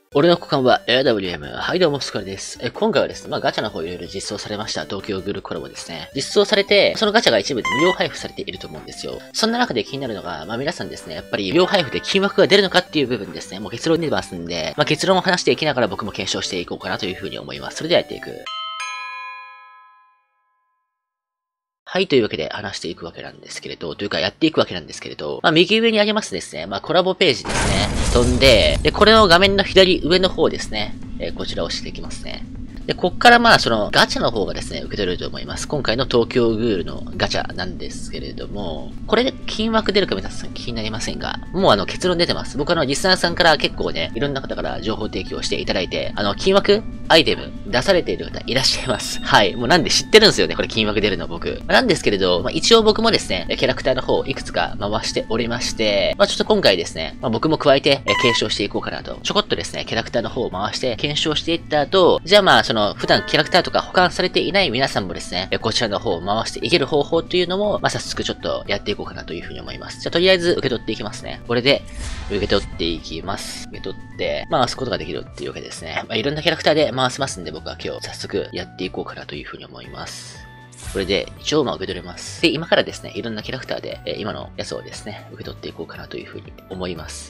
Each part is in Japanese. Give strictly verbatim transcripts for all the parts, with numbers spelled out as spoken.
俺の股間は エーダブリューエム。はい、どうも、スカルです。え、今回はですね、まあガチャの方いろいろ実装されました。東京グルコラボですね。実装されて、そのガチャが一部で無料配布されていると思うんですよ。そんな中で気になるのが、まあ皆さんですね、やっぱり無料配布で金額が出るのかっていう部分ですね。もう結論出てますんで、まあ結論を話していきながら僕も検証していこうかなというふうに思います。それではやっていく。はい、というわけで話していくわけなんですけれど、というかやっていくわけなんですけれど、まあ右上にありますですね、まあコラボページですね、飛んで、で、これの画面の左上の方ですね、えー、こちらを押していきますね。で、こっからまあそのガチャの方がですね、受け取れると思います。今回の東京グールのガチャなんですけれども、これで金額出るか皆さん気になりませんが、もうあの結論出てます。僕あのリスナーさんから結構ね、いろんな方から情報提供していただいて、あの金額アイテム出されている方いらっしゃいます。はい。もうなんで知ってるんですよね、これ金額出るの僕。なんですけれど、まあ、一応僕もですね、キャラクターの方いくつか回しておりまして、まあちょっと今回ですね、まあ僕も加えて検証していこうかなと。ちょこっとですね、キャラクターの方を回して検証していった後、じゃあまあその普段キャラクターとか保管されていない皆さんもですね、こちらの方を回していける方法というのも、まあ早速ちょっとやっていこうかなというふうに思います。じゃあとりあえず受け取っていきますね。これで受け取っていきます。受け取って、まあ回すことができるっていうわけですね。まあいろんなキャラクターで回せますんで僕は今日早速やっていこうかなというふうに思います。これで一応まあ受け取れます。で、今からですね、いろんなキャラクターで、えー、今のやつをですね、受け取っていこうかなというふうに思います。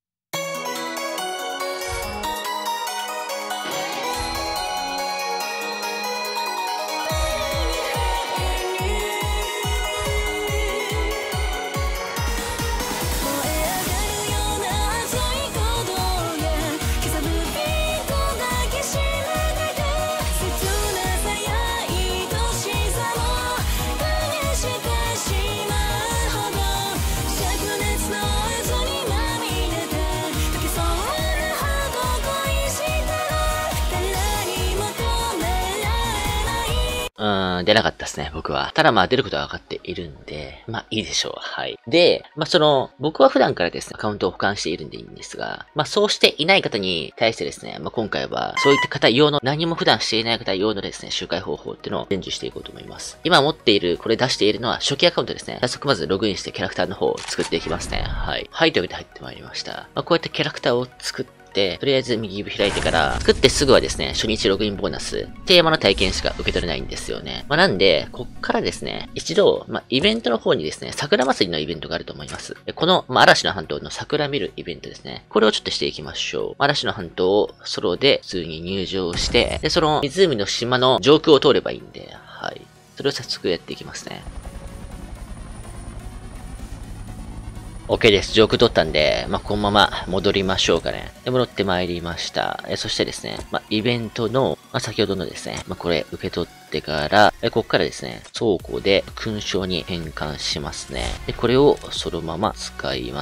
うーん、出なかったですね、僕は。ただまあ出ることは分かっているんで、まあいいでしょう。はい。で、まあその、僕は普段からですね、アカウントを保管しているんでいいんですが、まあそうしていない方に対してですね、まあ今回はそういった方用の、何も普段していない方用のですね、周回方法っていうのを伝授していこうと思います。今持っている、これ出しているのは初期アカウントですね。早速まずログインしてキャラクターの方を作っていきますね。はい。はい、というわけで入ってまいりました。まあこうやってキャラクターを作って、とりあえず右上開いてから、作ってすぐはですね、初日ログインボーナス、テーマの体験しか受け取れないんですよね。まあ、なんで、こっからですね、一度、まあ、イベントの方にですね、桜祭りのイベントがあると思います。この、まあ、嵐の半島の桜見るイベントですね。これをちょっとしていきましょう。嵐の半島をソロで普通に入場して、で、その湖の島の上空を通ればいいんで、はい。それを早速やっていきますね。OK です。上空取ったんで、まあ、このまま戻りましょうかね。で、戻ってまいりました。えそしてですね、まあ、イベントの、まあ、先ほどのですね、まあ、これ受け取ってから、えここからですね、倉庫で勲章に変換しますね。で、これをそのまま使います。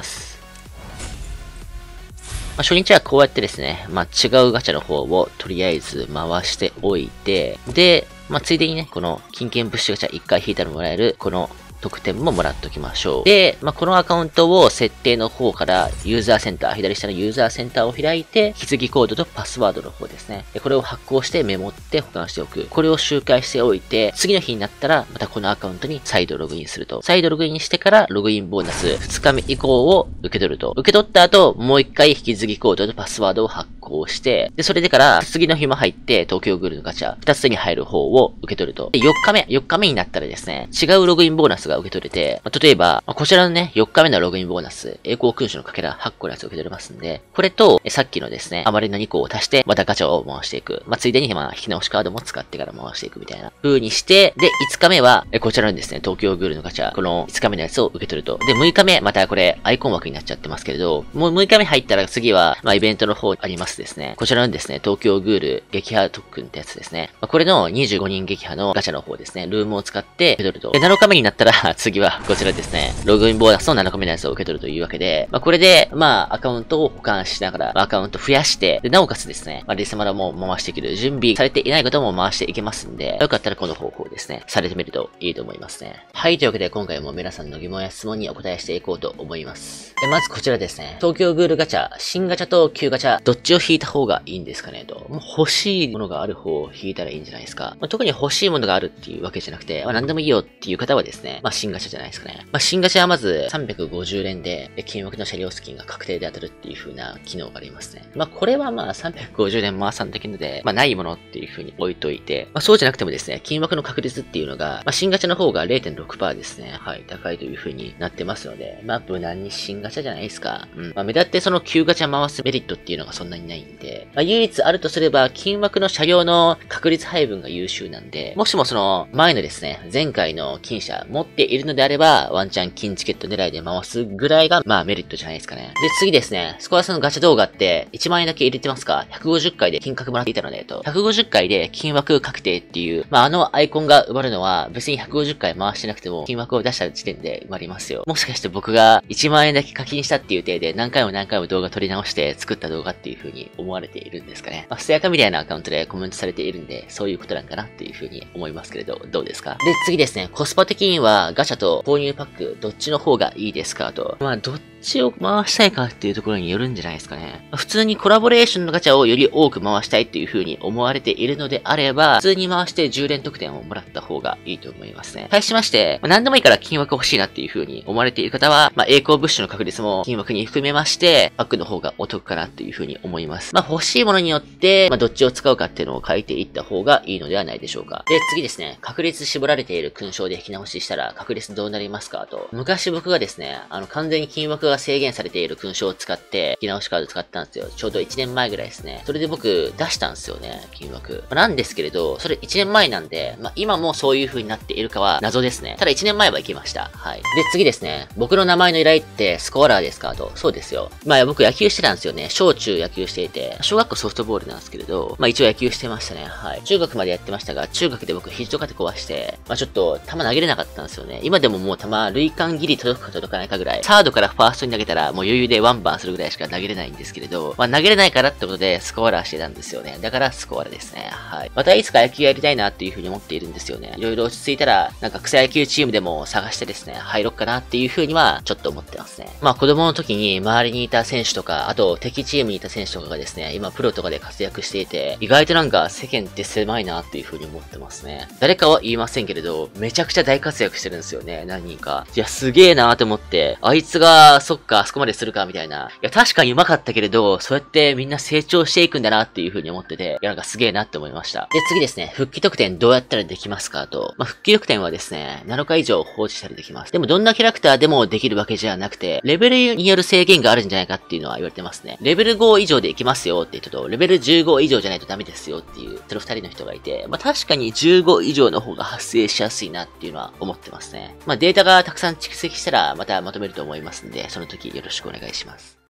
まあ、初日はこうやってですね、まあ、違うガチャの方をとりあえず回しておいて、で、まあ、ついでにね、この金券物資ガチャいっかい引いたらもらえる、この特典ももらっておきましょう。で、まあ、このアカウントを設定の方からユーザーセンター、左下のユーザーセンターを開いて、引き継ぎコードとパスワードの方ですね。でこれを発行してメモって保管しておく。これを周回しておいて、次の日になったら、またこのアカウントに再度ログインすると。再度ログインしてからログインボーナスふつかめ以降を受け取ると。受け取った後、もう一回引き継ぎコードとパスワードを発行して、で、それでから、次の日も入って、東京グルのガチャ、ふたつに入る方を受け取ると。で、よっかめ、よっかめになったらですね、違うログインボーナスが受け取れて、まあ、例えば、まあ、こちらのね、よっかめのログインボーナス、栄光勲章のかけらはっこのやつを受け取れますんで、これと、えさっきのですね、あまりのにこを足して、またガチャを回していく。まあ、ついでに、まあ、引き直しカードも使ってから回していくみたいな風にして、で、いつかめは、えこちらのですね、東京グルのガチャ、このいつかめのやつを受け取ると。で、むいかめ、またこれ、アイコン枠になっちゃってますけれど、もうむいかめ入ったら次は、まあ、イベントの方ありますですね。こちらのですね、東京グール撃破特訓ってやつですね。まあ、これのにじゅうごにん撃破のガチャの方ですね、ルームを使って受け取ると。で、なのかめになったら、次はこちらですね、ログインボーナスのなのかめのやつを受け取るというわけで、まあ、これで、まあ、アカウントを保管しながら、まあ、アカウント増やして、で、なおかつですね、まあ、リセマラも回していける、準備されていない方も回していけますんで、よかったらこの方法ですね、されてみるといいと思いますね。はい、というわけで今回も皆さんの疑問や質問にお答えしていこうと思います。で、まずこちらですね、東京グールガチャ、新ガチャと旧ガチャ、どっちを引いた方がいいんですかねと。もう欲しいものがある方を引いたらいいんじゃないですか。まあ、特に欲しいものがあるっていうわけじゃなくて、まあ、何でもいいよっていう方はですね、まあ、 新ガチャじゃないですかね。まあ、新ガチャはまずさんびゃくごじゅうれんで、金額の車両スキンが確定で当たるっていう風な機能がありますね。まあ、これはまあさんびゃくごじゅうれん回さんだけので、まあ、ないものっていう風に置いといて、まあ、そうじゃなくてもですね、金額の確率っていうのが、まあ、新ガチャの方が れいてんろくパーセント ですね。はい、高いという風になってますので、まあ、無難に新ガチャじゃないですか。うん。まあ、目立ってその旧ガチャ回すメリットっていうのがそんなにないんで、まあ、唯一あるとすれば、金額の車両の確率配分が優秀なんで、もしもその前のですね、前回の金車持っているのであれば、ワンチャン金チケット狙いで回すぐらいが、まあメリットじゃないですかね。で、次ですね、スコアさんのガチャ動画って、いちまんえんだけ入れてますか ?ひゃくごじゅっ 回で金額もらっていたので、と。ひゃくごじゅっかいで金枠確定っていう、まああのアイコンが埋まるのは、別にひゃくごじゅっかい回してなくても、金枠を出した時点で埋まりますよ。もしかして僕がいちまんえんだけ課金したっていう体で、何回も何回も動画撮り直して作った動画っていう風に思われているんですかね。まあ、ステアカみたいなアカウントでコメントされているんで、そういうことなんかなっていう風に思いますけれど、どうですか？で、次ですね、コスパ的にはガチャと購入パック、どっちの方がいいですかと。まあ、どっちを回したいかっていうところによるんじゃないですかね。普通にコラボレーションのガチャをより多く回したいっていう風に思われているのであれば、普通に回してじゅうれん得点をもらった方がいいと思いますね。対しまして、まあ、何でもいいから金枠欲しいなっていう風に思われている方は、まあ、栄光物資の確率も金枠に含めまして、パックの方がお得かなっていう風に思います。まあ、欲しいものによって、まあ、どっちを使うかっていうのを書いていった方がいいのではないでしょうか。で、次ですね、確率絞られている勲章で引き直ししたら確率どうなりますかと。昔僕がですね、あの、完全に金枠が制限されている勲章を使って、引き直しカード使ったんですよ。ちょうどいちねんまえぐらいですね。それで僕、出したんですよね、金枠。まあ、なんですけれど、それいちねんまえなんで、まあ、今もそういう風になっているかは謎ですね。ただいちねんまえは行きました。はい。で、次ですね、僕の名前の由来ってスコアラーですかと。そうですよ。まあ、僕野球してたんですよね。小中野球していて、小学校ソフトボールなんですけれど、まあ、一応野球してましたね。はい。中学までやってましたが、中学で僕肘とかで壊して、まあ、ちょっと球投げれなかったんですよね。今でももう球、塁間ギリ届くか届かないかぐらい、サードからファーストに投げたらもう余裕でワンバンするぐらいしか投げれないんですけれど、まあ、投げれないからってことでスコアラーしてたんですよね。だからスコアラーですね。はい。またいつか野球やりたいなっていう風に思っているんですよね。いろいろ落ち着いたら、なんか草野球チームでも探してですね、入ろっかなっていう風にはちょっと思ってますね。まあ子供の時に周りにいた選手とか、あと敵チームにいた選手とかがですね、今プロとかで活躍していて、意外となんか世間って狭いなっていう風に思ってますね。誰かは言いませんけれど、めちゃくちゃ大活躍してるんですよね、何人か。いや、すげえなーって思って、あいつが、そっか、あそこまでするかみたいな。いや、確かに上手かったけれど、そうやってみんな成長していくんだなっていう風に思ってて、いや、なんかすげえなって思いました。で、次ですね、復帰特典どうやったらできますかと。まあ、復帰特典はですね、なのか以上放置したりできます。でもどんなキャラクターでもできるわけじゃなくて、レベルによる制限があるんじゃないかっていうのは言われてますね。レベルご以上でいきますよって人と、レベルじゅうご以上じゃないとダメですよっていう、その二人の人がいて、まあ、確かにじゅうご以上の方が発生しやすいなっていうのは思ってますね。まあ、データがたくさん蓄積したらまたまとめると思いますんで、その時よろしくお願いします。